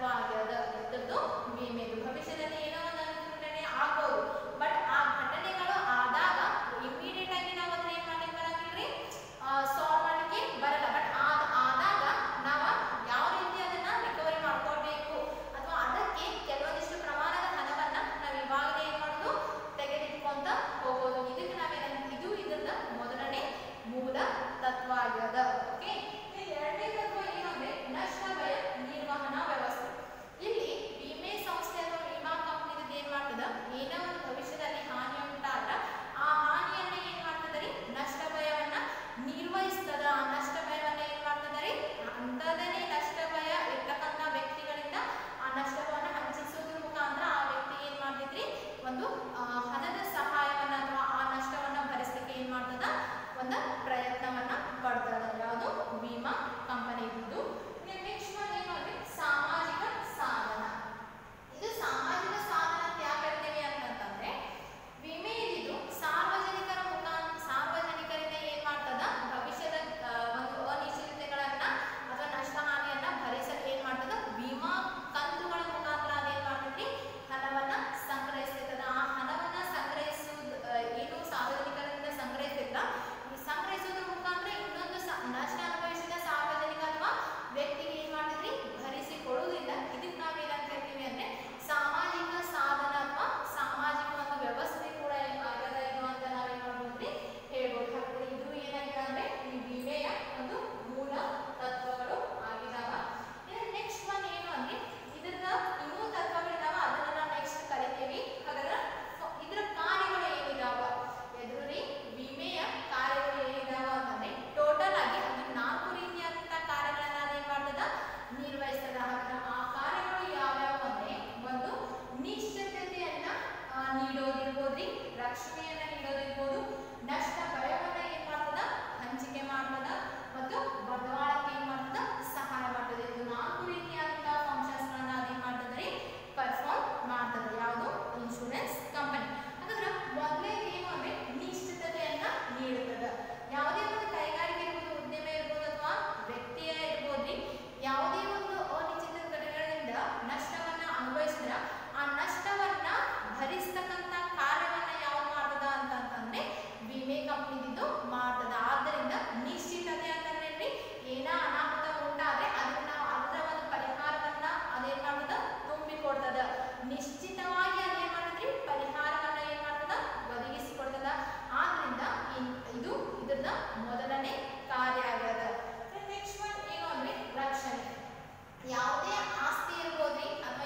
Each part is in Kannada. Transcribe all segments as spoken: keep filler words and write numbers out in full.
ತತ್ವ ಆಗ್ಯದ. ಇದ್ರದ್ದು ವಿಮೆದು ಭವಿಷ್ಯದಲ್ಲಿ ಏನೋ ಒಂದು ಘಟನೆ ಆಗ್ಬೋದು, ಬಟ್ ಆ ಘಟನೆಗಳು ಆದಾಗ ಇಮಿಡಿಯೇಟ್ ಆಗಿ ನಾವು ಅದನ್ನ ಏನ್ ಮಾಡ್ಲಿಕ್ಕೆ ಬರಂಗಿಲ್ರಿ, ಸಾಲ್ವ್ ಮಾಡ್ಲಿಕ್ಕೆ ಬರಲ್ಲ. ಬಟ್ ಆದಾಗ ನಾವು ಯಾವ ರೀತಿ ಅದನ್ನ ರಿಕವರಿ ಮಾಡ್ಕೊಳ್ಬೇಕು ಅಥವಾ ಅದಕ್ಕೆ ಕೆಲವೊಂದಿಷ್ಟು ಪ್ರಮಾಣದ ಹಣವನ್ನ ನಾವು ಇವಾಗಲೇ ಏನ್ ಮಾಡೋದು ತೆಗೆದಿಟ್ಕೊಂತ ಹೋಗೋದು. ಇದಕ್ಕೆ ನಾವೇನ ಇದು ಇದನ್ನ ಮೊದಲನೇ ಮೂಲ ತತ್ವ ಆಗ್ಯದ. ಓಕೆ, ಎರಡನೇ ತತ್ವ ಏನಂದ್ರೆ ನಷ್ಟ ಭಯ ನಿರ್ವಹಣಾ ವ್ಯವಸ್ಥೆ. ಇಲ್ಲಿ ವಿಮೆ ಸಂಸ್ಥೆ ಅಥವಾ ವಿಮಾ ಕಂಪನಿ ಏನ್ ಮಾಡ್ತದ, ಏನೋ ಒಂದು ಭವಿಷ್ಯದಲ್ಲಿ ಹಾನಿ ಉಂಟಾದ್ರ ಆ ಹಾನಿಯನ್ನ ಏನ್ ಮಾಡ್ತದರಿ, ನಷ್ಟ ಭಯವನ್ನ ನಿರ್ವಹಿಸ್ತದ. ಆ ನಷ್ಟ ಭಯವನ್ನ ಏನ್ ಮಾಡ್ತದರಿ, ಅಂತದನೇ ನಷ್ಟ ಭಯ ಇರ್ತಕ್ಕಂಥ ವ್ಯಕ್ತಿಗಳಿಂದ ಆ ನಷ್ಟವನ್ನ ಹಂಚಿಸೋದ್ರ ಮುಖಾಂತರ ಆ ವ್ಯಕ್ತಿ ಏನ್ ಮಾಡ್ತಿದ್ರಿ, ಒಂದು ಹಣದ ಸಹಾಯವನ್ನ ಅಥವಾ ಆ ನಷ್ಟವನ್ನ ಭರಿಸಲಿಕ್ಕೆ ಏನ್ ಮಾಡ್ತದ, ಒಂದು ಪ್ರಯತ್ನವನ್ನ ಪಡ್ತದ. ಯಾವುದು ವಿಮಾ ಕಂಪನಿ ಇದ್ದು. ನೆಕ್ಸ್ಟ್ ಒನ್ ಏನು ಅಂದ್ರೆ ಸಾಮಾಜಿಕ ಸಾಧನ. ಇದು ಸಾಮಾಜಿಕ ಸಾಧನ ಅಂತ ಯಾಕೆ ಹೇಳ್ತೀವಿ ಅಂತಂದ್ರೆ, ವಿಮೆ ಇದು ಸಾರ್ವಜನಿಕರ ಮುಖಾಂತರ ಸಾರ್ವಜನಿಕರಿಂದ ಏನ್ ಮಾಡ್ತದ, ಭವಿಷ್ಯದ ಒಂದು ಅನಿಶ್ಚಿತತೆಗಳನ್ನ ಅಥವಾ ನಷ್ಟ ಹಾನಿಯನ್ನ ಭರಿಸಲು ಏನ್ ಮಾಡ್ತದ, ವಿಮಾ ಕಂತುಗಳ ಮುಖಾಂತರ ಅದೇನ್ ಮಾಡ್ತೈತಿ, ಹಣವನ್ನ ಸಂಗ್ರಹಿಸ್ತದ. ಆ ಹಣವನ್ನ ಸಂಗ್ರಹಿಸುವುದು ಏನು ಸಾರ್ವಜನಿಕರಿಂದ ಸಂಗ್ರಹಿಸಿಲ್ಲ, ಸಂಗ್ರಹಿಸೋದ್ರ ಮುಖಾಂತರ ಇನ್ನೊಂದು ನಷ್ಟ ಅನುಭವಿಸಿದ ಸಾರ್ವಜನಿಕ ಅಥವಾ ವ್ಯಕ್ತಿಗೆ ಏನ್ ಮಾಡ್ತಿದ್ರಿ, ಭರಿಸಿ ಕೊಡುವುದಿಲ್ಲ. ಇದಕ್ಕೆ ನಾವೇನಂತ ಹೇಳ್ತೀವಿ ಅಂದ್ರೆ ಸಾಮಾಜಿಕ ಸಾಧನ ಅಥವಾ ಸಾಮಾಜಿಕ ಒಂದು ವ್ಯವಸ್ಥೆ ಕೂಡ ಏನಾಗದ ಇದು ಅಂತ ನಾವೇನ್ ಮಾಡ್ಬೋದ್ರಿ, ಹೇಳ್ಬೋದು. ಹಾಗಾದ್ರೆ ಇದು ಏನಾಗಿದೆ ಅಂದ್ರೆ ಈ ವಿಮೆಯ ಒಂದು ಮೂಲ ತತ್ವಗಳು ಆಗಿದಾವ. ನೆಕ್ಸ್ಟ್ ಒನ್ ಏನು ಅಂದ್ರೆ ಇದನ್ನ ಇನ್ನೂ ತತ್ವಗಳಿದಾವ, ಅದನ್ನ ನಾವು ನೆಕ್ಸ್ಟ್ ಕಲಿತೀವಿ. ಹಾಗಾದ್ರೆ ಇದರ ಕಾರ್ಯಗಳು ಏನಿದಾವ, ಎದುರಿ ವಿಮೆಯ ಕಾರ್ಯಗಳು ಏನಿದಾವ ಅಂತಂದ್ರೆ ಟೋಟಲ್ ಆಗಿ ಅದು ನಾಲ್ಕು ರೀತಿಯಾದಂತಹ ಕಾರ್ಯಗಳನ್ನ ಅದೇನ್ ಮಾಡ್ತದ, ನಿರ್ವಹಿಸ್ತದ. ಹಾಗಾದ್ರೆ ಆ ಕಾರ್ಯಗಳು ಯಾವ್ಯಾವ ಅಂದ್ರೆ, ಒಂದು ನಿಶ್ಚಿತತೆಯನ್ನ ನೀಡೋದಿರ್ಬೋದ್ರಿ, ರಕ್ಷಣೆಯನ್ನ ನೀಡೋದಿರ್ಬೋದು, ನಷ್ಟ ಭಯವನ್ನ ಏನ್ ಮಾಡ್ತದ, ಹಂಚಿಕೆ ಮಾಡ್ತದ, ಮತ್ತು ಬಂಡವಾಳಕ್ಕೆ ಏನ್ ಮಾಡ್ತದ, ಸಹಾಯ ಮಾಡ್ತದೆ. ಇದು ನಾಲ್ಕು ರೀತಿಯಾದಂತಹ ಫಂಕ್ಷನ್ಸ್ ಗಳನ್ನ ಅದೇನ್ ಮಾಡ್ತದ್ರಿ, ಪರ್ಫಾರ್ಮ್ ಮಾಡ್ತದೆ. ಯಾವುದು ಇನ್ಶೂರೆನ್ಸ್ ಕಂಪನಿ. ಹಾಗಾದ್ರೆ ಮೊದಲನೇದು ಏನು ಅಂದ್ರೆ ನಿಶ್ಚಿತತೆಯನ್ನ ನೀಡುತ್ತದೆ. ಯಾವುದೇ ಒಂದು ಕೈಗಾರಿಕೆ ಇರ್ಬೋದು, ಉದ್ಯಮ ಇರ್ಬೋದು ಅಥವಾ ವ್ಯಕ್ತಿಯ ಇರ್ಬೋದ್ರಿ, ಯಾವುದೇ ಒಂದು ಅನಿಶ್ಚಿತ ಘಟನೆಗಳಿಂದ ನಷ್ಟವನ್ನ ಅನುಭವಿಸಿದ್ರ ಆ ನಷ್ಟವನ್ನ ಭರಿಸ್ತಕ್ಕಂಥ ಕಾರ್ಯವನ್ನ ಯಾವ್ದು ಮಾಡ್ತದ ಅಂತಂದ್ರೆ ವಿಮೆ ಕಂಪನಿದು ಮಾಡ್ತದ. ಆದ್ದರಿಂದ ನಿಶ್ಚಿತತೆ ಅಂತಂದ್ರೆ ಏನ ಅನಾಹುತ ಉಂಟಾದ್ರೆ ಅದನ್ನ ನಾವು ಅದರ ಒಂದು ಪರಿಹಾರವನ್ನ ಅದೇನ್ ಮಾಡ್ತದ, ತುಂಬಿಕೊಡ್ತದ. ನಿಶ್ಚಿತವಾಗಿ ಅದೇನ್ ಮಾಡ್ತದ್ರಿ, ಪರಿಹಾರವನ್ನ ಏನ್ ಮಾಡ್ತದ, ಒದಗಿಸಿಕೊಡ್ತದ. ಆದ್ರಿಂದ ಇದು ಇದರ ಮೊದಲನೇ ಕಾರ್ಯ ಆಗ್ಯದ. ನೆಕ್ಸ್ಟ್ ಒನ್ ಏನು ಅಂದ್ರೆ ರಕ್ಷಣೆ. ಯಾವುದೇ ಆಸ್ತಿ ಇರ್ಬೋದ್ರಿ ಅಥವಾ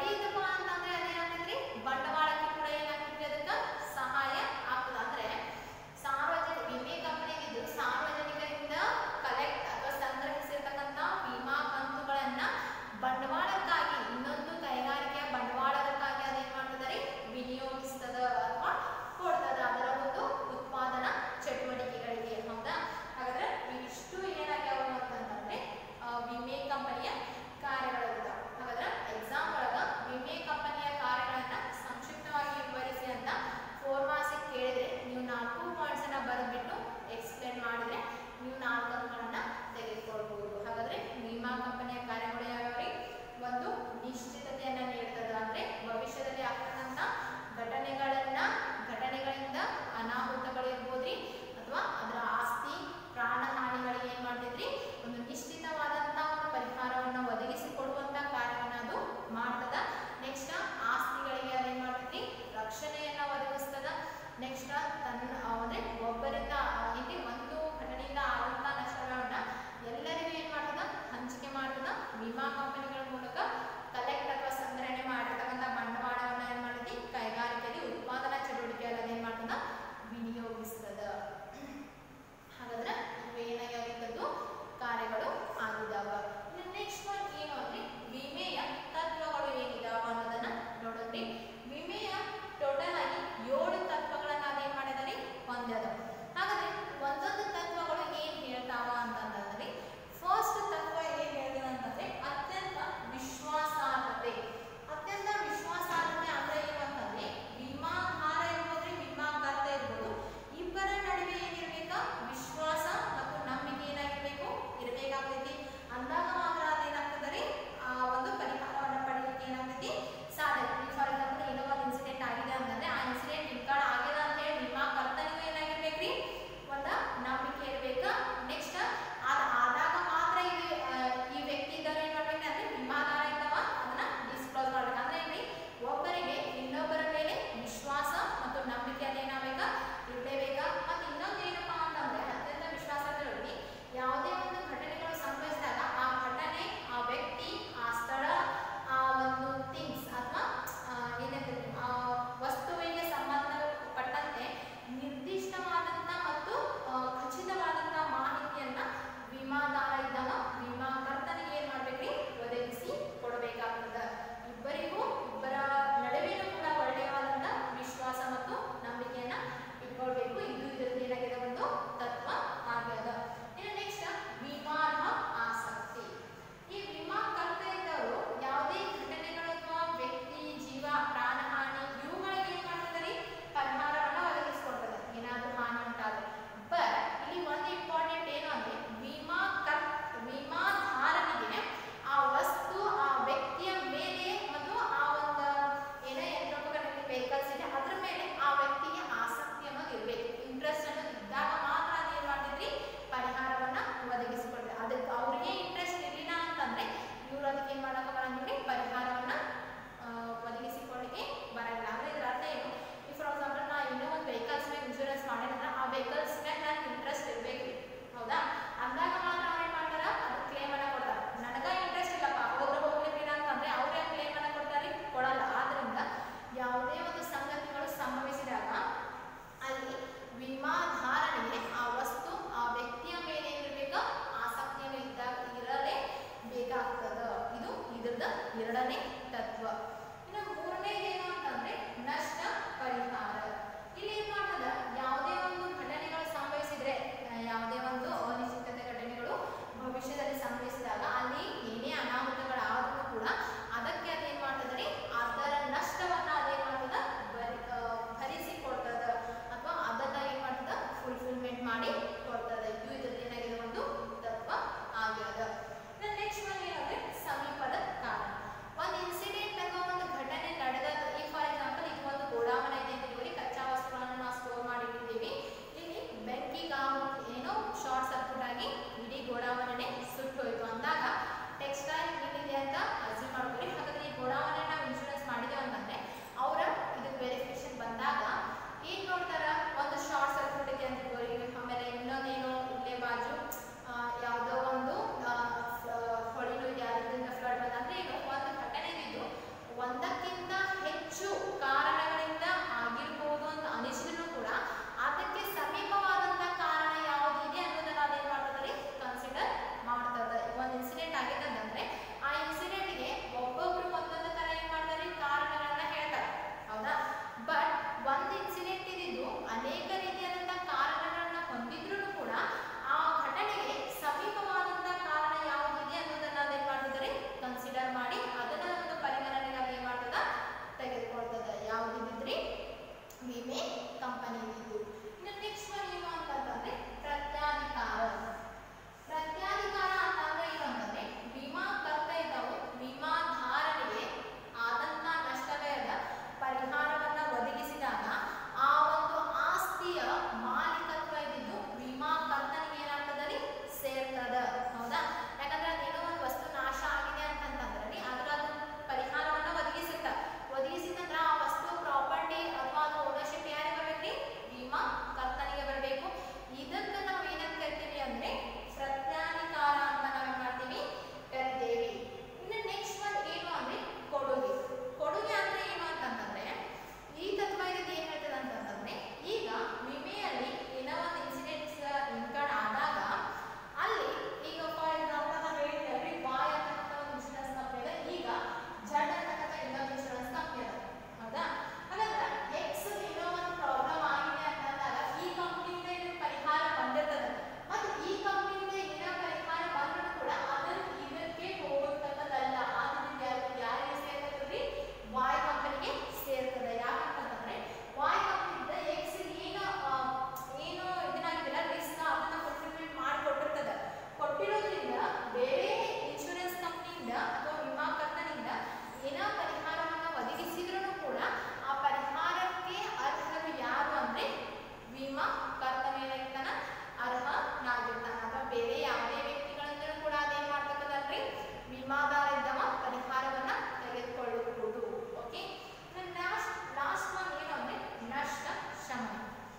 ಪಡೆಯುತ್ತಪ್ಪ ಅಂತಂದ್ರೆ ಅದೇನಾಗ್ತೈತ್ರಿ ಬಂಡವಾಳಕ್ಕೆ ಕೂಡ ಏನಾಗ್ತೈತ್ರಿ ಅದಕ್ಕೆ ಸಹಾಯ ಆಗ್ತದ. ಅಂದ್ರೆ ಸಾರ್ವಜನಿಕ ವಿಮೆ ಕಂಪನಿಗಿದ್ದು ಸಾರ್ವಜನಿಕರಿಂದ ಕಲೆಕ್ಟ್ ಅಥವಾ ಸಂಗ್ರಹಿಸಿರ್ತಕ್ಕಂಥ ವಿಮಾ ಕಂತುಗಳನ್ನ ಬಂಡವಾಳಕ್ಕಾಗಿ ಇನ್ನೊಂದು ಕೈಗಾರಿಕೆಯ ಬಂಡವಾಳಕ್ಕಾಗಿ ಅದೇನ್ ಮಾಡ್ತದೆ ವಿನಿಯೋಗಿಸ್ತದ ಅಥವಾ ಕೊಡ್ತದ ಅದರ ಒಂದು ಉತ್ಪಾದನಾ ಚಟುವಟಿಕೆಗಳಿಗೆ. ಹೌದಾ? ಹಾಗಾದ್ರೆ ಇವಿಷ್ಟು ಏನಾಗ್ಯಾವ ಅಂತಂದ್ರೆ ವಿಮೆ ಕಂಪನಿಯ ಕಾರ್ಯಗಳಿರ್ತಾವ. ಹಾಗಾದ್ರೆ ಎಕ್ಸಾಮ್ ಒಳಗ ವಿಮೆ ಕಂಪನಿಯ ಕಾರ್ಯಗಳನ್ನ ಸಂಕ್ಷಿಪ್ತವಾಗಿ ವಿವರಿಸಿ ಅಂತ ಫೋರ್ ಮಾರ್ಕ್ಸ್ ಕೇಳಿದ್ರೆ ನೀವು ನಾಲ್ಕು ಪಾಯಿಂಟ್ಸ್ ಅನ್ನ ಬರೆದ್ಬಿಟ್ಟು ಎಕ್ಸ್ಪ್ಲೇನ್ ಮಾಡಿದ್ರೆ ನೀವು ನಾಲ್ಕು ಅಂಕಗಳನ್ನ ತೆಗೆದುಕೊಳ್ಬಹುದು. ಹಾಗಾದ್ರೆ ವಿಮಾ ಕಂಪನಿಯ ಕಾರ್ಯಗಳು ಯಾವ್ಯಾವ್ರಿ? ಒಂದು ನಿಶ್ಚಿತತೆಯನ್ನ ನೀಡ್ತದ. ಅಂದ್ರೆ ಭವಿಷ್ಯದಲ್ಲಿ ಆಗ್ತಕ್ಕಂಥ ಘಟನೆಗಳನ್ನ ಘಟನೆಗಳಿಂದ ಅನಾಹುತಗಳು ಇರ್ಬೋದ್ರಿ ಅಥವಾ ಅದರ ಆಸ್ತಿ ಪ್ರಾಣ ಹಾನಿಗಳಿಗೆ ಏನ್ ಮಾಡ್ತೈತ್ರಿ ಒಂದು ನಿಶ್ಚಿತವಾದಂತ ಒಂದು ಪರಿಹಾರವನ್ನ ಒದಗಿಸಿಕೊಡುವಂತ ಕಾರ್ಯವನ್ನ ಅದು ಮಾಡ್ತದ. ನೆಕ್ಸ್ಟ್ ಆಸ್ತಿಗಳಿಗೆ ಅದೇನ್ ಮಾಡ್ತೈತಿ ರಕ್ಷಣೆಯನ್ನ ಒದಗಿಸ್ತದ. ನೆಕ್ಸ್ಟ್ ತನ್ನ ಅಂದ್ರೆ ಒಬ್ಬರಿಂದ ಇಲ್ಲಿ ಒಂದು ಘಟನೆಯಿಂದ ಆದಂತ ನಷ್ಟಗಳನ್ನ ಎಲ್ಲರಿಗೂ ಏನ್ ಮಾಡ್ತದ ಹಂಚಿಕೆ ಮಾಡ್ತದ. ವಿಮಾ ಕಂಪನಿಗಳ ಮೂಲಕ ಕಲೆಕ್ಟ್ ಅಥವಾ ಸಂಗ್ರಹಣೆ ಮಾಡಿರ್ತಕ್ಕಂಥ ಬಂಡವಾಳವನ್ನ ಏನ್ ಮಾಡ್ತೈತಿ ಕೈಗಾರಿಕೆಯಲ್ಲಿ ಉತ್ಪಾದನಾ ಚಟುವಟಿಕೆಯಲ್ಲಿ ಅದೇನ್ ಮಾಡ್ತದ ವಿನಿಯೋಗಿಸ್ತದ. ಹಾಗಾದ್ರೆ ಇವೇನಾಗಿದ್ದು ಕಾರ್ಯಗಳು ಆಗಿದಾವ. ನೆಕ್ಸ್ಟ್ ಒನ್ ಏನು ಅಂದ್ರೆ ವಿಮೆಯ ತತ್ವಗಳು ಏನಿದಾವ ಅನ್ನೋದನ್ನ ನೋಡೋದ್ರಿ. ವಿಮೆಯ ಟೋಟಲ್ ಆಗಿ ಏಳು ತತ್ವಗಳನ್ನ ಅದೇನ್ ಮಾಡಿದಾರೆ ಹೊಂದ್ಯದ. ಹಾಗಾದ್ರೆ ಒಂದೊಂದು ತತ್ವಗಳು ಏನ್ ಹೇಳ್ತಾವ ಅಂತಂದ್ರೆ ಫಸ್ಟ್ ತತ್ವ ಏನ್ ಹೇಳ್ತದ ಅಂತಂದ್ರೆ ಅತ್ಯಂತ ವಿಶ್ವಾಸಾರ್ಹತೆ. ಅತ್ಯಂತ ವಿಶ್ವಾಸಾರ್ಹತೆ ಅಂದ್ರೆ ಏನು ಅಂತಂದ್ರೆ ವಿಮಾಧಾರ ಇರ್ಬೋದ್ರಿ ವಿಮಾಕರ್ತ ಇರ್ಬೋದು ಇಬ್ಬರ ನಡುವೆ ಏನಿರ್ಬೇಕ ವಿಶ್ವಾಸ ಮತ್ತು ನಂಬಿಕೆ ಏನಾಗಿರ್ಬೇಕು ಇರಬೇಕಾಗ್ತೈತಿ. ಅಂದಾಗ ಮಾತ್ರ ಅದೇನಾಗ್ತದೆ ಆ ಒಂದು ಪರಿಹಾರವನ್ನ ಪಡೆಯಲಿಕ್ಕೆ ಏನಾಗ್ತೈತಿ ಸಾಧ್ಯ. ಫಾರ್ ಎಕ್ಸಾಂಪಲ್ ಏನೋ ಒಂದು ಇನ್ಸಿಡೆಂಟ್ ಆಗಿದೆ ಅಂತಂದ್ರೆ ಆ ಇನ್ಸಿಡೆಂಟ್ ಇಂಕಾರ್ಡ್ ಆಗ್ಯದ ಅಂತ ಹೇಳಿ ವಿಮಾಕರ್ತನಿಗೂ ಏನಾಗಿರ್ಬೇಕ್ರಿ ಒಂದ ನಂಬಿಕೆ ಇರ್ಬೇಕ. ನೆಕ್ಸ್ಟ್ ಅದ ಆದಾಗ ಮಾತ್ರ ಇದು ಈ ವ್ಯಕ್ತಿ ಇದ್ದಾರೆ ಏನ್ ಮಾಡ್ಬೇಕು ಅಂದ್ರೆ ವಿಮಾಧಾರ ಇದ್ದಾವ ಅದನ್ನ ಡಿಸ್ಕ್ಲೋಸ್ ಮಾಡ್ಬೇಕು. ಅಂದ್ರೆ ಇಲ್ಲಿ ಒಬ್ಬರಿಗೆ ಇನ್ನೊಬ್ಬರ ಮೇಲೆ ವಿಶ್ವಾಸ ಮತ್ತು ನಂಬಿಕೆ ಅದೇನಾಗಬೇಕ ಇರಲೇಬೇಕ. ಮತ್ತೆ ಇನ್ನೊಂದು ಏನಪ್ಪಾ ಅಂತಂದ್ರೆ ಅತ್ಯಂತ ವಿಶ್ವಾಸದಲ್ಲಿ ಯಾವುದೇ ಒಂದು ಘಟನೆಗಳು ಸಂಭವಿಸಿದಾಗ ಆ ಘಟನೆ ಆ ವ್ಯಕ್ತಿ ಆ ಸ್ಥಳ ಆ ಒಂದು ಥಿಂಗ್ಸ್ ಅಥವಾ ಏನಂದ್ರೆ ಆ ವಸ್ತುವಿಗೆ ಸಂಬಂಧಪಟ್ಟಂತೆ ನಿರ್ದಿಷ್ಟವಾದಂತ ಮತ್ತು ಖಚಿತವಾದಂತ ಮಾಹಿತಿಯನ್ನ ವಿಮಾದಾರ ಇದ್ದವ ವಿಮಾಕರ್ತನಿಗೆ ಏನ್ ಮಾಡ್ಬೇಕ್ರಿ ಒದಗಿಸಿ ಕೊಡಬೇಕಾಗ್ತದ. ಇಬ್ಬರಿಗೂ ಇಬ್ಬರ ನಡುವೆನೂ ಕೂಡ ಒಳ್ಳೆಯವಾದಂತ ವಿಶ್ವಾಸ ಮತ್ತು ನಂಬಿಕೆಯನ್ನ ಇಟ್ಕೊಳ್ಬೇಕು. ಇದು ಇದರದ್ದು ಏನಾಗಿದೆ ಒಂದು ತತ್ವ ಆಗ್ಯದ. ಇನ್ನು ನೆಕ್ಸ್ಟ್ ವಿಮಾರ್ಹ ಆಸಕ್ತಿ. ಈ ವಿಮಾಕರ್ತ ಇದ್ದವರು ಯಾವುದೇ ಘಟನೆಗಳು ಅಥವಾ ವ್ಯಕ್ತಿ ಜೀವ ಪ್ರಾಣಹಾನಿ ಇವುಗಳಿಗೆ ಏನ್ ಮಾಡ್ತದೆ ಪರಿಹಾರವನ್ನ ಒದಗಿಸಿಕೊಡ್ತದೆ ಏನಾದ್ರೂ ಹಾನಿ ಉಂಟಾದ್ರೆ. ಬಟ್ ಇಲ್ಲಿ ಒಂದು ಇಂಪಾರ್ಟೆಂಟ್ ಏನು ಅಂದ್ರೆ ವಿಮಾ ಕರ್ ವಿಮಾಧಾರನಿಗೆ ಆ ವಸ್ತು ಆ ವ್ಯಕ್ತಿಯ ಮೇಲೆ ಮತ್ತು ಆ ಒಂದು ಏನೇ ಯಂತ್ರೋಪಕರಣದಲ್ಲಿ ವೆಹಿಕಲ್ಸ್ ಇದೆ ಅದ್ರ ಮೇಲೆ ಆ ವ್ಯಕ್ತಿಗೆ ಆಸಕ್ತಿ ಅನ್ನೋದು ಇರ್ಬೇಕು. ಇಂಟ್ರೆಸ್ಟ್ ಅನ್ನೋದು ಇದ್ದಾಗ ಮಾತ್ರ ಅದು ಏನ್ ಮಾಡ್ತೈತ್ರಿ ಪರಿಹಾರವನ್ನ ಒದಗಿಸಿಕೊಡ್ತದೆ. ಅದಕ್ಕೆ ಅವ್ರಿಗೆ ಇಂಟ್ರೆಸ್ಟ್ ಇರಲಿಲ್ಲ ಅಂತಂದ್ರೆ ಇವ್ರು ಅದಕ್ಕೆ ಏನ್ ಮಾಡಕ್ ಬರಂಗಿಲ್ಲ ಪರಿಹಾರವನ್ನ ಒದಗಿಸಿಕೊಳ್ಳಿಕ್ಕೆ ಬರಲ್ಲ. ಅಂದ್ರೆ ಇದ್ರ ಅರ್ಥ ಏನು? ಈ ಫಾರ್ ಎಕ್ಸಾಂಪಲ್ ನಾ ಇನ್ನೂ ಒಂದು ವೆಹಿಕಲ್ಸ್ ಮೇಲೆ ಇನ್ಶೂರೆನ್ಸ್ ಮಾಡಿದ್ರೆ ಆ ವೆಹಿಕಲ್ಸ್ ಮೇಲೆ ನನ್ಗೆ ಇಂಟ್ರೆಸ್ಟ್ ಇರ್ಬೇಕು. ಹೌದಾ? ಅಂದಾಗ ಮಾತ್ರ ಅವ್ರು ಏನ್ ಮಾಡ್ತಾರ ಅದು ಕ್ಲೇಮ್ ಅನ್ನ ಕೊಡ್ತಾರೆ. ನನಗ ಇಂಟ್ರೆಸ್ಟ್ ಇಲ್ಲಪ್ಪ ಹೋದ್ರೆ ಹೋಗ್ಲಿಕ್ಕಿಲ್ಲ ಅಂತಂದ್ರೆ ಅವ್ರೇ ಕ್ಲೇಮ್ ಅನ್ನ ಕೊಡ್ತಾರೆ ಕೊಡಲ್ಲ. ಆದ್ರಿಂದ ಯಾವುದೇ ಒಂದು ಸಂಗತಿಗಳು ಸಂಭವಿಸಿದಾಗ ಅಲ್ಲಿ ವಿಮಾಧಾರನಿಗೆ ಆ ವಸ್ತು ಆ ವ್ಯಕ್ತಿಯ ಮೇಲೆ ಏನಿರ್ಬೇಕು ಆಸಕ್ತಿಯನ್ನು ಇದ್ದಾಗ ಇರಲೇ ಬೇಕಾಗ್ತದ. ಇದು ಇದ್ರದ ಎರಡನೇ ತತ್ವ. ಇನ್ನು ಮೂರನೇದು ಏನು ಅಂತಂದ್ರೆ ನಷ್ಟ ಪರಿಹಾರ. ಇಲ್ಲಿ ಏನ್ ಮಾಡ್ತದ ಯಾವುದೇ ಒಂದು ಘಟನೆಗಳು ಸಂಭವಿಸಿದ್ರೆ ಯಾವುದೇ ಒಂದು ಅನಿಶ್ಚಿತತೆ ಘಟನೆಗಳು ಭವಿಷ್ಯದಲ್ಲಿ ಸಂಭವಿಸಿದಾಗ ಅಲ್ಲಿ ಏನೇ ಅನಾಹುತಗಳಾದ್ರೂ ಕೂಡ ಅದಕ್ಕೆ ಅದೇನ್ ಮಾಡ್ತದೆ ಅದರ ನಷ್ಟವನ್ನ ಅದೇನ್ ಮಾಡ್ತದ ಭರಿಸಿಕೊಡ್ತದ ಅಥವಾ ಅದನ್ನ ಏನ್ ಮಾಡ್ತದ ಫುಲ್ಫಿಲ್ಮೆಂಟ್ ಮಾಡಿ ಕೊಡ್ತದ. ಇದು ಇದ್ರದ್ದು ಏನಾಗಿದೆ ಒಂದು ತತ್ವ ಆಗ್ಯದ. ನೆಕ್ಸ್ಟ್ ಒನ್ ಏನಂದ್ರೆ ಸಮೀಪದ ಕಾರಣ. ಒಂದು ಇನ್ಸಿಡೆಂಟ್ ಅಥವಾ ಒಂದು ಘಟನೆ ವಿಧಿಸಿದ್ರೂ ಕೂಡ ಆ ಪರಿಹಾರಕ್ಕೆ ಅರ್ಹರು ಯಾರು ಅಂದ್ರೆ ವಿಮಾ ಕರ್ತವ್ಯನ ಅರ್ಹನಾಗಿರ್ತಾನೆ. ಅಥವಾ ಬೇರೆ ಯಾವುದೇ ವ್ಯಕ್ತಿಗಳಿಂದಲೂ ಕೂಡ ಅದೇನ್ ಮಾಡ್ತಕ್ಕಂಥದ್ರಿ ವಿಮಾದಾರ ಇದ್ದವ ಪರಿಹಾರವನ್ನ ತೆಗೆದುಕೊಳ್ಳಬಹುದು. ಓಕೆ, ಲಾಸ್ಟ್ ಲಾಸ್ಟ್ ಒನ್ ಏನು ಅಂದ್ರೆ ನಷ್ಟ ಶಮನ.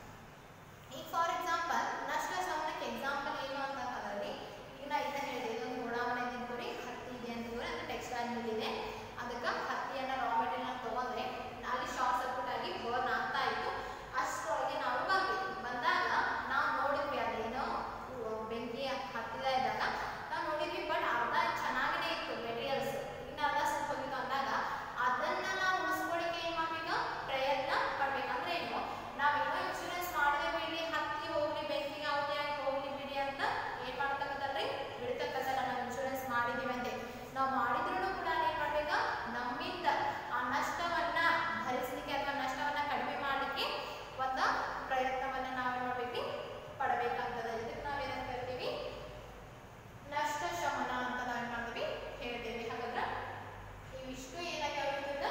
ಈಗ ಫಾರ್ ಎಕ್ಸಾಂಪಲ್ ನಷ್ಟ ಶಮನಕ್ಕೆ ಎಕ್ಸಾಂಪಲ್ ಏನು ಅಂತಂದ್ರೆ ಈಗ ನಾ ಇದನ್ನ ಹೇಳಿದೆ, ಇದೊಂದು ಗೋಡಾವಣೆ ಇದ್ರಿ, ಹತ್ತಿ ಇದೆ ಅಂತಿದ್ರೆ ಅಂದ್ರೆ ಟೆಕ್ಸ್ಟೈಲ್ ಮಿಲ್ ಇದೆ, ಅದಕ್ಕೆ ಹತ್ತಿಯನ್ನ ರಾ ಮೆಟೀರಿಯಲ್ ತಗೊಂಡ್ರೆ ಅಲ್ಲಿ ಶಾರ್ಟ್ ಸರ್ಕ್ಯೂಟ್ ಆಗಿ ಬರ್ನ್ ಆಗ್ತಾ ಇತ್ತು. ಅಷ್ಟರೊಳಗೆ ನಾವು ಬಂದ್ವಿ, ಬಂದಾಗ ನಾವು ನೋಡಿದ್ವಿ ಅದೇನೋ ಬೆಂಕಿ ಹತ್ತಿದ ಇದ್ದಾಗ ನಾವು ನೋಡಿದ್ವಿ, ಬಟ್ ಅರ್ಧ ಚೆನ್ನಾಗೇ ಇತ್ತು ಮೆಟೀರಿಯಲ್ಸ್, ಇನ್ನು ಅರ್ಧ ಸ್ವಲ್ಪ ಹೋಗಿತ್ತು ಅಂದಾಗ ಅದನ್ನ ನಾವು ಉಳಿಸ್ಕೊಳ್ಳಿಕ್ಕೆ ಏನ್ ಮಾಡ್ಬೇಕು, ಪ್ರಯತ್ನ ಪಡ್ಬೇಕು. ಅಂದ್ರೆ ಏನು, ನಾವೇನೋ ಇನ್ಶೂರೆನ್ಸ್ ಮಾಡದೆ ಬಿಡಿ, ಹತ್ತಿ ಹೋಗ್ಲಿ ಬೆಂಕಿಗೆ ಔಟಿ ಆಗಿ ಹೋಗ್ಲಿ ಬಿಡಿ ಅಂತ ಏನ್ ಮಾಡ್ತಕ್ಕಂಥದ್ರಿ ಬಿಡ್ತಕ್ಕಂಥಲ್ಲ. ನಾವು ಇನ್ಶೂರೆನ್ಸ್ ಮಾಡಿದೀವಿ ಅಂತೆ ನಾವು ಮಾಡಿದ್ರೂ ಕೂಡ ಏನ್ ಮಾಡ್ಬೇಕು, ನಮ್ಮಿಂದ ಆ ನಷ್ಟವನ್ನ ಭರಿಸಲಿಕ್ಕೆ ಅಥವಾ ನಷ್ಟವನ್ನ ಕಡಿಮೆ ಮಾಡಲಿಕ್ಕೆ ಒಂದು ಪ್ರಯತ್ನವನ್ನ ನಾವೇನ್ ಮಾಡ್ಬೇಕು ಪಡಬೇಕಾಗ್ತದೆ. ಇದಕ್ಕೆ ನಾವೇನಂತ ಕರಿತೀವಿ ನಷ್ಟ ಶಮನ ಅಂತ ನಾವೇನ್ ಮಾಡ್ತೀವಿ ಹೇಳ್ತೇವೆ. ಹಾಗಾದ್ರೆ ಇವಿಷ್ಟು ಏನಾಗಿರ್ತದ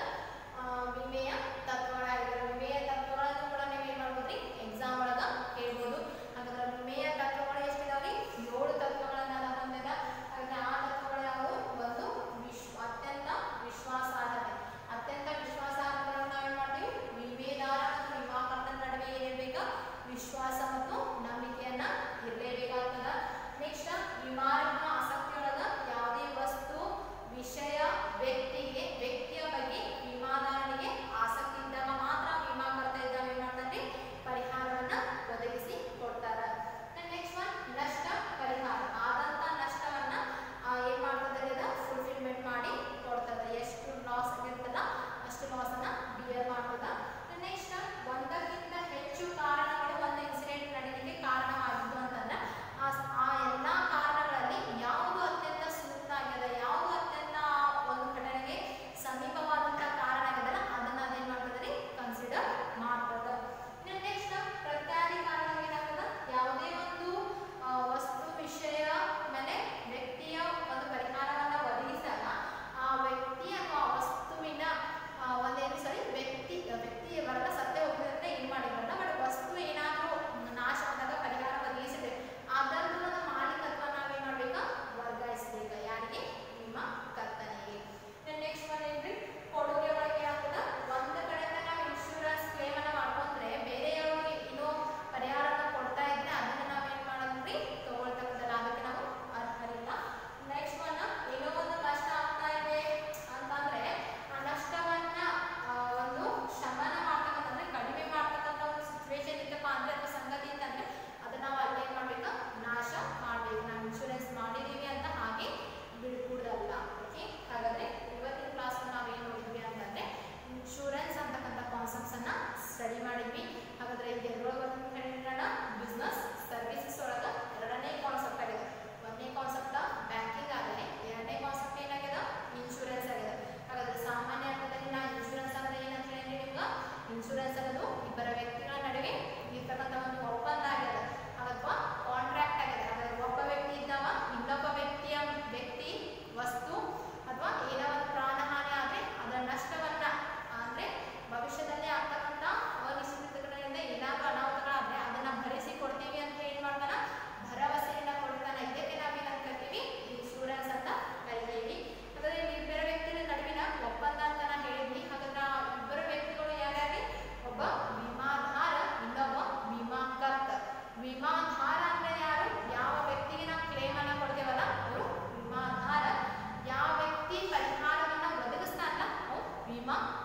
ವಿಮೆಯ ತತ್ವಗಳಾಗಿರ್ತವೆ. ವಿಮೆಯ ತತ್ವಗಳನ್ನು ಕೂಡ ನೀವು ಏನ್ ಮಾಡ್ಬೋದ್ರಿ ಎಕ್ಸಾಮ್ ಒಳಗ ಕೇಳ್ಬೋದು. ಹಾಗಾದ್ರೆ ವಿಮೆಯ ತತ್ವಗಳು ಎಷ್ಟಿದಾವ್ರಿ, ಏಳು ತತ್ವಗಳನ್ನ ಹೊಂದಿದ. ಹಾಗಾದ್ರೆ ಆ ತತ್ವಗಳು ಯಾವುವು, ಒಂದು ವಿಶ್ವ ಅತ್ಯಂತ ವಿಶ್ವಾಸಾರ್ಹತೆ. ಅತ್ಯಂತ ವಿಶ್ವಾಸಾರ್ಹತೆಯನ್ನು ನಾವೇನ್ ಮಾಡ್ತೀವಿ, ವಿಮೆದಾರ ಮತ್ತು ವಿಮಾಕರ್ತನ ನಡುವೆ ಏನಿರ್ಬೇಕು, ವಿಶ್ವಾಸ ಮತ್ತು ನಂಬಿಕೆಯನ್ನ ಇರಲೇಬೇಕಾಗ್ತದ. ನೆಕ್ಸ್ಟ್ ವಿಮಾರಕ ಆಸಕ್ತಿಯೊಳಗ ಯಾವುದೇ ವಸ್ತು ವಿಷಯ ವ್ಯಕ್ತಿಗೆ ವ್ಯಕ್ತಿಯ ಬಗ್ಗೆ ವಿಮಾದಾರನಿಗೆ ಆಸಕ್ತಿ ಇದ್ದಾಗ ಮಾತ್ರ ವಿಮಾಕರ್ತ ಇದ್ದಾಗ ಏನ್ ಮಾಡ್ತಾರೆ ಪರಿಹಾರವನ್ನ ಒದಗಿಸಿ ಕೊಡ್ತಾರ. ನೆಕ್ಸ್ಟ್ ಒನ್ ನಷ್ಟ ಪರಿಹಾರ. ಆದಂತ ನಷ್ಟವನ್ನ ಏನ್ ಮಾಡ್ತದೆ ಫುಲ್ಫಿಲ್ಮೆಂಟ್ ಮಾಡಿ ಕೊಡ್ತದೆ. ಎಷ್ಟು ಲಾಸ್ ಆಗಿರ್ತದ ಅಷ್ಟು ಲಾಸ್ ಅನ್ನ ಬಿಯರ್ ಮಾಡ್ತದ. ನೆಕ್ಸ್ಟ್ ಒಂದಕ್ಕಿಂತ ಹೆಚ್ಚು ಕಾರಣಗಳು ಒಂದು ಇನ್ಸಿಡೆಂಟ್ ನಡೀಲಿಕ್ಕೆ ಕಾರಣವಾಗಿದ್ದು ಅಂತಂದ್ರೆ ಆ ಎಲ್ಲಾ ಕಾರಣಗಳಲ್ಲಿ ಯಾವುದು ಅತ್ಯಂತ ಸೂಕ್ತ ಆಗ್ಯದ, ಯಾವುದು ಅತ್ಯಂತ ಒಂದು ಘಟನೆಗೆ ಸಮೀಪವಾದಂತಹ ಕಾರಣ ಆಗ್ಯದಲ್ಲ ಅದನ್ನ ಅದೇನ್ ಮಾಡ್ತದ್ರಿ ಕನ್ಸಿಡರ್ ಮಾಡ್ತದ. ನೆಕ್ಸ್ಟ್ ಪ್ರತ್ಯಾದಿ ಕಾರಣ ಏನಾಗ್ತದ, ಯಾವುದೇ ಒಂದು ವಸ್ತು ವಿಷಯ ಮೇಲೆ ವ್ಯಕ್ತಿಯ ಒಂದು ಪರಿಹಾರವನ್ನ ಒದಗಿಸಿದಾಗ ಆ ವ್ಯಕ್ತಿ ಅಥವಾ ವಸ್ತುವಿನ ಒಂದೇನು ಸರಿ ವ್ಯಕ್ತಿ ವ್ಯಕ್ತಿ ಬರಲ್ಲ ಸತ್ಯ ಹೋಗಿದ್ರೆ ಏನ್ ಮಾಡಿರಲ್ಲ, ಬಟ್ ವಸ್ತು ಏನಾದ್ರೂ ನಾಶ ಆದಾಗ ಪರಿಹಾರ ಒದಗಿಸಿದೆ ಅದರದ್ದು ಮಾಲೀಕತ್ವ ನಾವೇನ್ ಮಾಡ್ಬೇಕಾ ವರ್ಗಾಯಿಸ್ಬೇಕು. ಯಾರಿಗೆ, ವಿಮಾ ಕರ್ತನಿಗೆ. ನೆಕ್ಸ್ಟ್ ಒನ್ ಏನ್ರಿ ಕೊಡುಗೆ ಒಳಗೆ ಆಗ್ತದ. ಒಂದ್ ಕಡೆಯಿಂದ ನಾವು ಇನ್ಶೂರೆನ್ಸ್ ಕ್ಲೇಮ್ ಅನ್ನ ಮಾಡ್ಕೊಂಡ್ರೆ ಬೇರೆಯವ್ರಿಗೆ ಇನ್ನೂ ಪರಿಹಾರನ ಕೊಡ್ತಾ ಇದ್ರೆ ಅದನ್ನ ನಾವೇನ್ ಮಾಡೋದ್ರಿ ತಗೊಳ್ತಕ್ಕಂಥಲ್ಲ, ಅದಕ್ಕೆ ನಾವು ಅರ್ಹರಿಲ್ಲ. ನೆಕ್ಸ್ಟ್ ಒನ್ ಏನೋ ಒಂದು ನಷ್ಟ ಆಗ್ತಾ ಇದೆ ಅಂತಂದ್ರೆ ಆ ನಷ್ಟವನ್ನ ಒಂದು ಶಮನ ಮಾಡ್ತಕ್ಕಂಥದ್ರೆ ಕಡಿಮೆ ಮಾಡ್ತಕ್ಕಂಥ ಒಂದು ಸಿಚುವೇಶನ್ ಇತ್ತಪ್ಪ ಅಂದ್ರೆ ಅಥವಾ ಸಂಗತಿ ಅಂತಂದ್ರೆ ಅದನ್ನ ನಾವು ಅಲ್ಲಿ ಏನ್ ಮಾಡ್ಬೇಕು, ನಾಶ ಮಾಡ್ಬೇಕು. ನಾವು ಇನ್ಶೂರೆನ್ಸ್ ಮಾಡಿದೀವಿ ಅಂತ ಹಾಗೆ ಬಿಡ್ಕೂಡಲ್ಲ. ಓಕೆ, ಹಾಗಾದ್ರೆ ಇವತ್ತಿನ ಕ್ಲಾಸ್ ನಾವೇನ್ ನೋಡಿದ್ವಿ ಅಂತಂದ್ರೆ ಇನ್ಶೂರೆನ್ಸ್ ಅಂತಕ್ಕಂಥ ಕಾನ್ಸೆಪ್ಟ್ಸ್ ಅನ್ನ ಸ್ಟಡಿ ಮಾಡಿದ್ವಿ. ಹಾಗಾದ್ರೆ ಈಗ ಎದ್ರೊಳಗೆ ಹೇಳಿರೋಣ ಬಿಸ್ನೆಸ್ ಸರ್ವಿಸಸ್ ಒಳಗ ಎರಡನೇ ಕಾನ್ಸೆಪ್ಟ್ ಆಗಿದೆ. ಒಂದನೇ ಕಾನ್ಸೆಪ್ಟ್ ಬ್ಯಾಂಕಿಂಗ್ ಆಗಿದೆ, ಎರಡನೇ ಕಾನ್ಸೆಪ್ಟ್ ಏನಾಗಿದೆ ಇನ್ಶೂರೆನ್ಸ್ ಆಗಿದೆ. ಹಾಗಾದ್ರೆ ಸಾಮಾನ್ಯ ಅರ್ಥದಲ್ಲಿ ನಾ ಇನ್ಶೂರೆನ್ಸ್ ಅಂದ್ರೆ ಏನಂತ ಹೇಳಿ ನಿಮ್ಗೆ, ಇನ್ಶೂರೆನ್ಸ್ ಅನ್ನೋದು ಇಬ್ಬರ ವ್ಯಕ್ತಿಗಳ ನಡುವೆ ಇರ್ತಕ್ಕಂಥ ಒಂದು ಒಪ್ಪಂದ ಆಗಿದೆ ಅಥವಾ ಕಾಂಟ್ರಾಕ್ಟ್ ಆಗಿದೆ. ಹಾಗಾದ್ರೆ ಒಬ್ಬ ವ್ಯಕ್ತಿ ಇದ್ದವ ಇನ್ನೊಬ್ಬ ವ್ಯಕ್ತಿಯ ವ್ಯಕ್ತಿ ವಸ್ತು ಅಥವಾ ಏನೋ ಒಂದು ಪ್ರಾಣಹಾನಿ ಆದ್ರೆ ಅದರ ನಷ್ಟವನ್ನ ಅಂದ್ರೆ ಭವಿಷ್ಯದಲ್ಲಿ ಆಗ್ತಕ್ಕಂಥ ಅನಿಶ್ಚಿತತೆಗಳಿಂದ ಏನಾದ್ರೂ ಅನಾಹುತಗಳಾದ್ರೆ ಅದನ್ನ ಭರಿಸಿ ಕೊಡ್ತೀವಿ ಅಂತ ಏನ್ ಮಾಡ್ತಾನ ಭರವಸೆಯನ್ನ ಕೊಡ್ತಾನ. ಇದಕ್ಕೆ ನಾವೇನಂತ ಕರಿತೀವಿ ಇನ್ಶೂರೆನ್ಸ್ ಅಂತ ಕರಿತೀವಿ. ಹಾಗಾದ್ರೆ ಇಬ್ಬರ ವ್ಯಕ್ತಿಗಳ ನಡುವಿನ ಒಪ್ಪಂದ ಅಂತ ನಾ ಹೇಳಿದ್ವಿ. ಹಾಗಾದ್ರೆ ಇಬ್ಬರು ವ್ಯಕ್ತಿಗಳು ಯಾರ್ಯಾರಿ, ಒಬ್ಬ ವಿಮಾಧಾರ ಇನ್ನೊಬ್ಬ ವಿಮಾಕರ್ತ. ವಿಮಾಧಾರ ಅಂದ್ರೆ ಯಾರು, ಯಾವ ವ್ಯಕ್ತಿಗೆ ನಾವು ಕ್ಲೇಮ್ ಅನ್ನ ಕೊಡ್ತೇವಲ್ಲ ಅವರು ವಿಮಾಧಾರ. ಯಾವ ವ್ಯಕ್ತಿ ಪರಿಹಾರವನ್ನ ಒದಗಿಸ್ತಾನಲ್ಲ ಅವ್ರು ವಿಮಾ